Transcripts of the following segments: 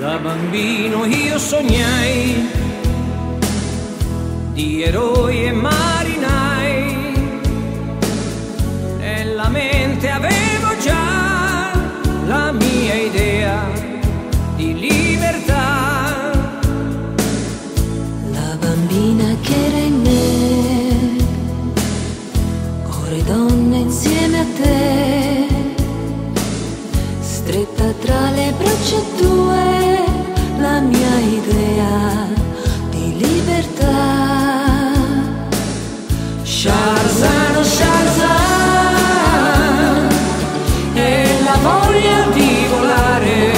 Da bambino io sognai di eroi e marinai, nella mente avevo già la mia idea di libertà. La bambina che era in me, ora è donna insieme a te, stretta tra le braccia tue, la mia idea di libertà. Sharzan, Sharzan, e la voglia di volare,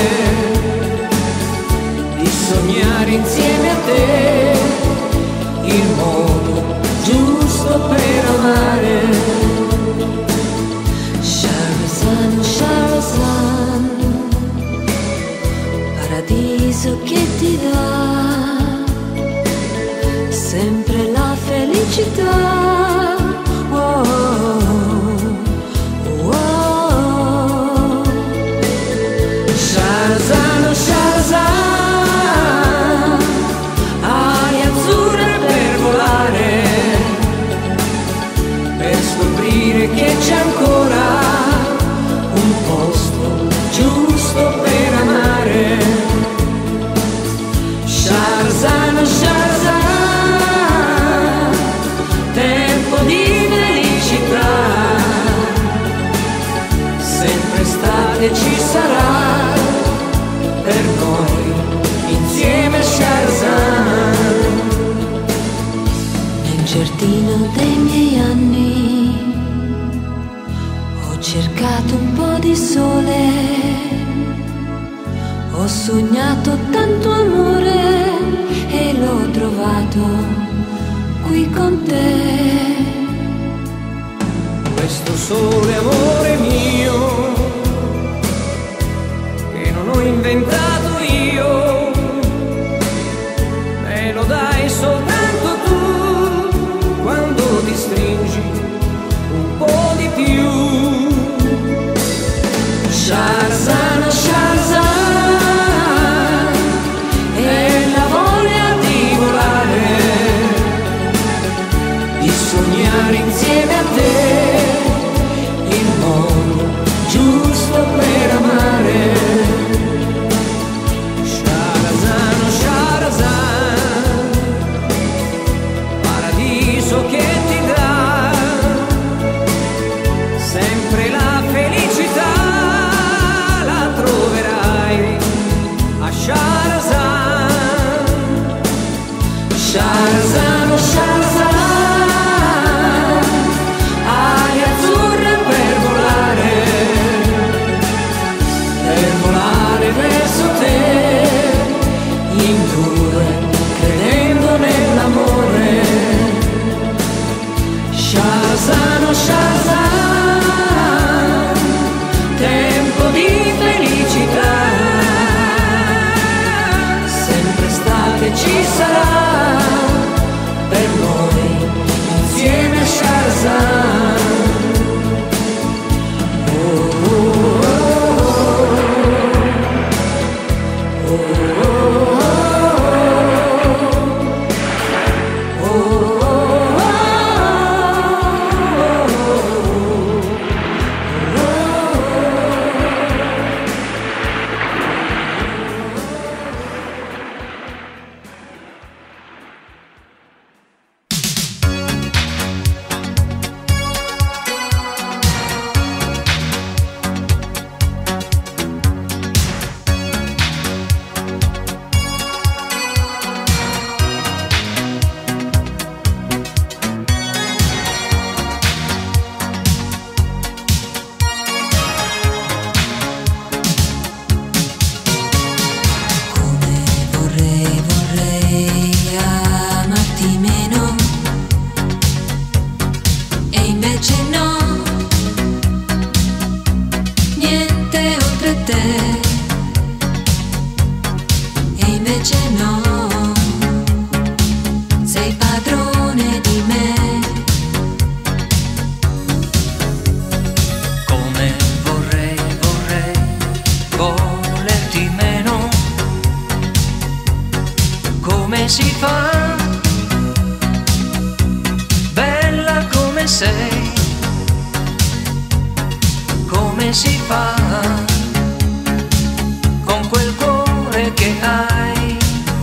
di sognare insieme a te il modo giusto per amare. Sharzan, Sharzan, paradiso che ti dà sempre la felicità. Oh, oh, oh. Sharzan, Sharzan, ali azzurre per volare, per scoprire che c'è ancora un posto giusto per amare. Sharzan, Sharzan, tempo di felicità, sempre estate ci sarà per noi insieme. Sharzan, nel giardino dei miei anni ho cercato un po' di sole, ho sognato tanto amore e l'ho trovato qui con te. questo sole amore mio che non ho inventato io, me lo dai soltanto tu quando ti stringi un po' di più. Sharzan, Sharzan, è la voglia di volare, di sognare insieme a te il modo giusto per amare. Sharazan, Sharazan, paradiso che ti dà sempre la felicità, la troverai a Sharazan. Sharazan, Sharazan, ali azzurre per volare verso te, in due, credendo nell'amore. Sharzan, Sharzan, tempo di felicità, sempre estate ci sarà per noi insieme a Sharzan. sei, come si fa con quel cuore che hai.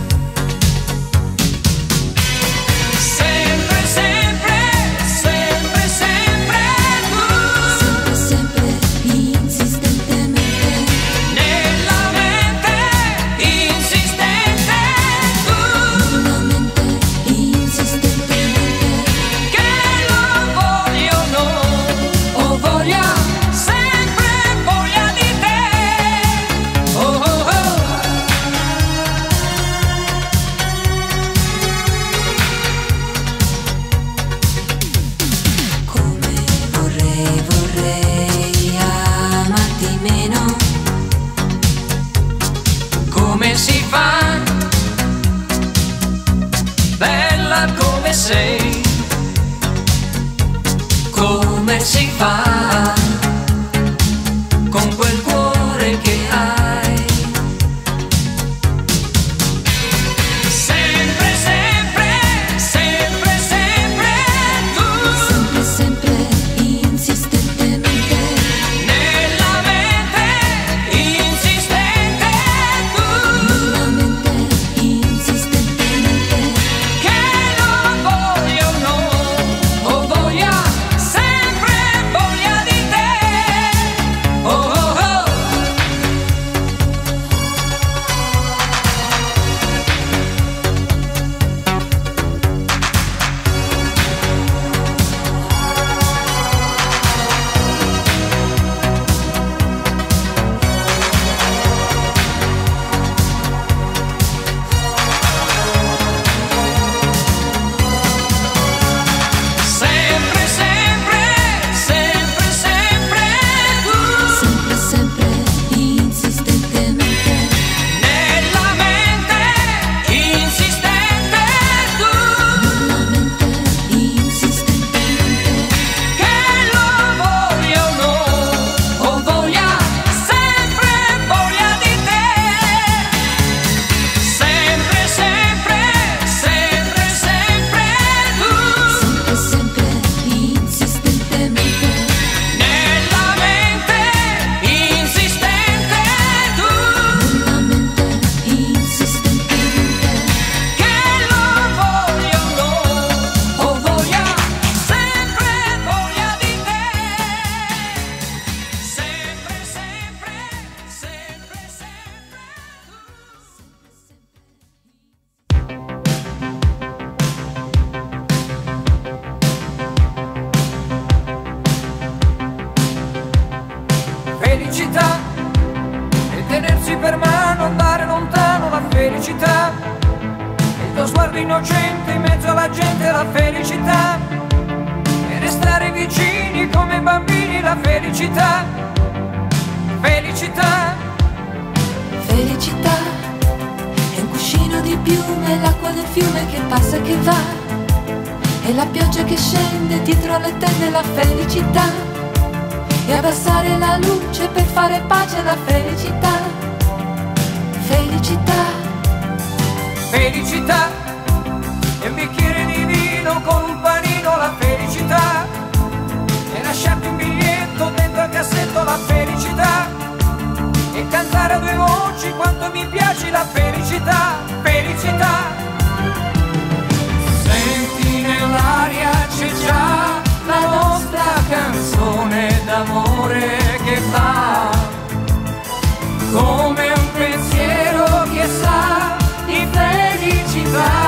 Sempre, sempre, sempre, sempre tu. Sempre, sempre, insistentemente. Nella mente insistente tu. Nella mente insistentemente. Che lo voglio no, ho voglia, sempre voglia di te. Oh oh oh. Come vorrei, vorrei amarti meno. Come si fa, bella come sei, come si fa con quel cuore che hai. Sempre, sempre, sempre, sempre tu. Sempre, sempre, insistentemente. Nella mente insistente tu. Nella mente insistentemente. Che lo voglio no, ho voglia, sempre voglia di te. Oh oh oh. Sempre, sempre, sempre, sempre tu. Sempre, sempre, insistentemente. Nella mente insistente tu. Nella mente insistentemente. Che lo voglio no, ho voglia, sempre voglia di te. Sempre, sempre, sempre, sempre tu. Sempre, sempre, insistentemente. Nella mente insistente tu. Nella mente insistentemente. Che lo voglio no, ho voglia, sempre voglia di te. Sempre, sempre, sempre, sempre felicità e tenersi per mano, andare lontano, la felicità. Il tuo sguardo innocente in mezzo alla gente, la felicità. E restare vicini come bambini, la felicità. Felicità. Felicità è un cuscino di piume, l'acqua del fiume che passa e che va, e la pioggia che scende dietro le tende, la felicità. E abbassare la luce per fare pace, la felicità. Felicità. Felicità. E un bicchiere di vino con un panino, la felicità. E lasciarti un biglietto dentro al cassetto, la felicità. E cantare a due voci quanto mi piace, la felicità. Felicità. Senti nell'aria c'è già la nostra canzone d'amore che fa come un pensiero che sa di felicità.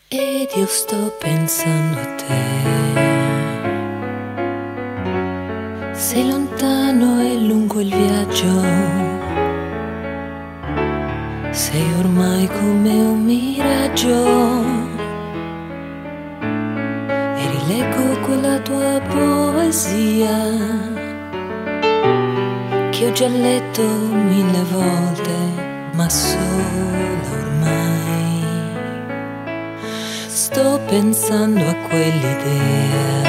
ed io sto pensando a te. Sei lontano e lungo il viaggio, sei ormai come un miraggio, e rileggo quella tua poesia che ho già letto 1000 volte, ma sola ormai. Sto pensando a quell'idea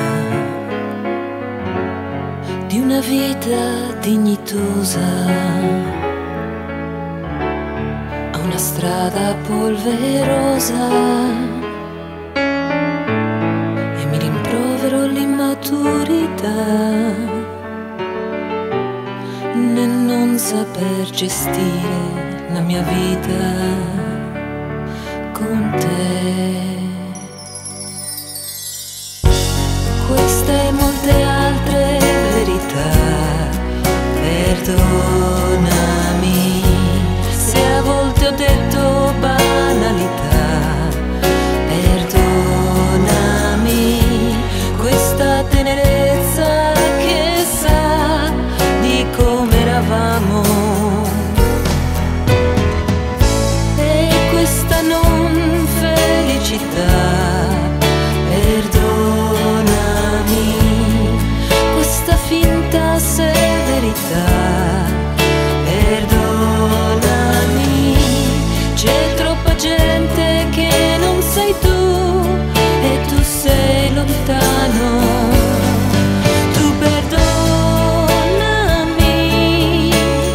di una vita dignitosa, a una strada polverosa, e mi rimprovero l'immaturità nel non saper gestire la mia vita con te. Queste e molte altre verità, perdonami se a volte ho detto banalità, perdonami questa tenerezza che sa di come eravamo, e questa non felicità. Finta severità, perdonami, c'è troppa gente che non sei tu e tu sei lontano. Tu perdonami,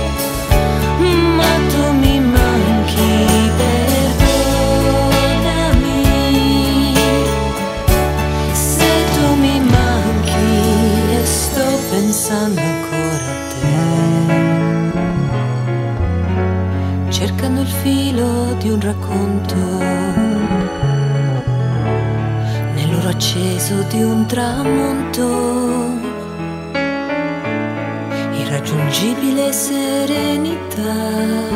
ma tu mi manchi, perdonami, se tu mi manchi. Sto pensando ancora a te, cercando il filo di un racconto nell'oro acceso di un tramonto, irraggiungibile serenità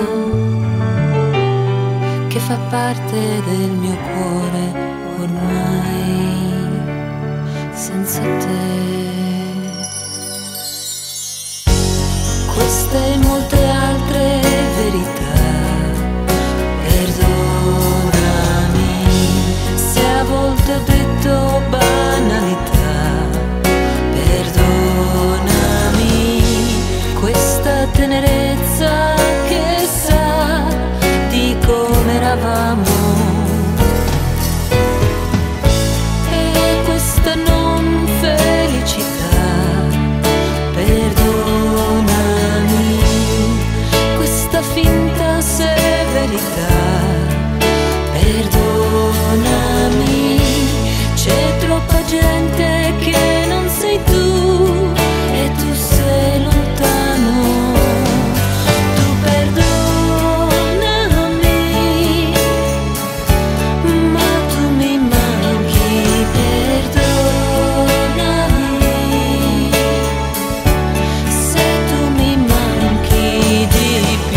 che fa parte del mio cuore ormai senza te. Queste e molte altre verità, perdonami se a volte ho detto banalità, perdonami questa tenerezza che sa di come eravamo, e questa non felicità, perdonami questa finta severità, perdonami, c'è troppa gente che non sei tu e tu sei lontano. Tu perdonami, ma tu mi manchi, perdonami, se tu mi manchi di più.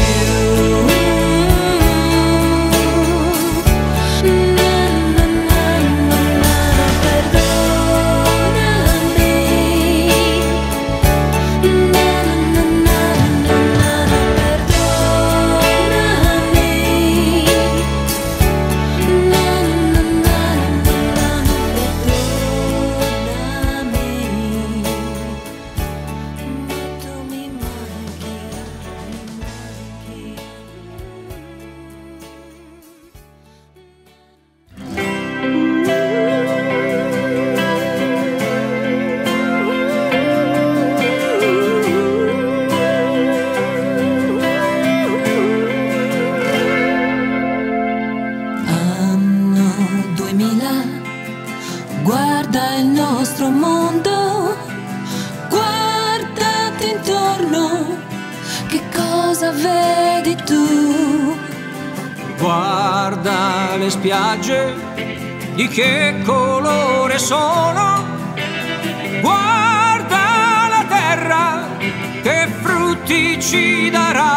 Guarda il nostro mondo, guardati intorno, che cosa vedi tu? Guarda le spiagge, di che colore sono, guarda la terra, che frutti ci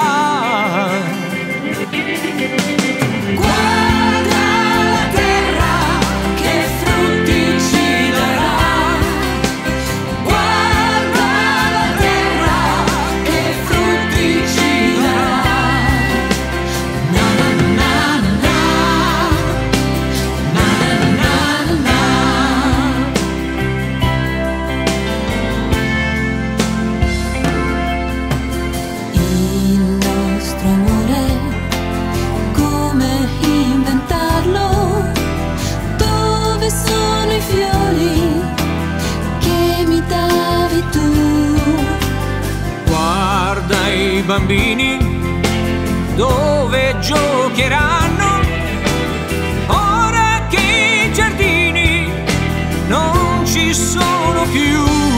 darà. Guarda la terra, bambini dove giocheranno, ora che i giardini non ci sono più.